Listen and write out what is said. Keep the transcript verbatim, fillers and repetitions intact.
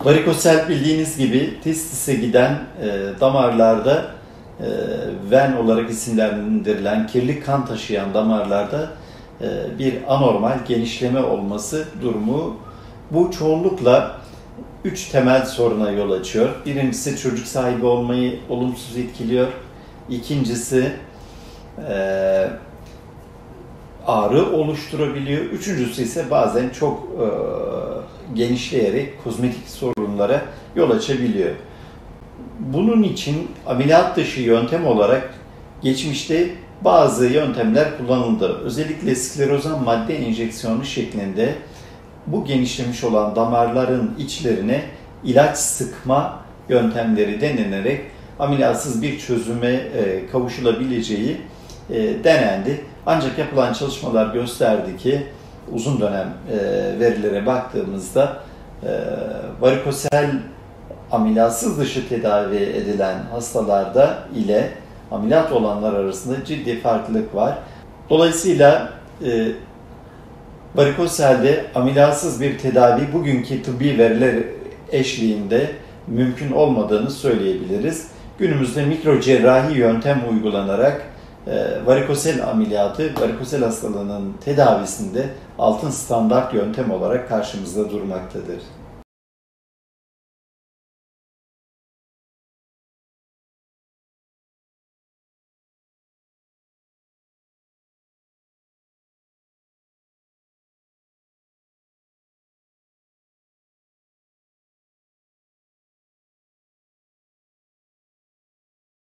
Varikosel bildiğiniz gibi testise giden e, damarlarda e, ven olarak isimlendirilen kirli kan taşıyan damarlarda e, bir anormal genişleme olması durumu. Bu çoğunlukla üç temel soruna yol açıyor. Birincisi çocuk sahibi olmayı olumsuz etkiliyor. İkincisi e, ağrı oluşturabiliyor. Üçüncüsü ise bazen çok e, genişleyerek kozmetik sorunlara yol açabiliyor. Bunun için ameliyat dışı yöntem olarak geçmişte bazı yöntemler kullanıldı. Özellikle sklerozan madde enjeksiyonu şeklinde bu genişlemiş olan damarların içlerine ilaç sıkma yöntemleri denenerek ameliyatsız bir çözüme e, kavuşulabileceği e, denendi. Ancak yapılan çalışmalar gösterdi ki uzun dönem e, verilere baktığımızda e, varikosel ameliyatsız dışı tedavi edilen hastalarda ile ameliyat olanlar arasında ciddi farklılık var. Dolayısıyla e, varikoselde ameliyatsız bir tedavi bugünkü tıbbi veriler eşliğinde mümkün olmadığını söyleyebiliriz. Günümüzde mikrocerrahi yöntem uygulanarak e, varikosel ameliyatı, varikosel hastalığının tedavisinde altın standart yöntem olarak karşımızda durmaktadır.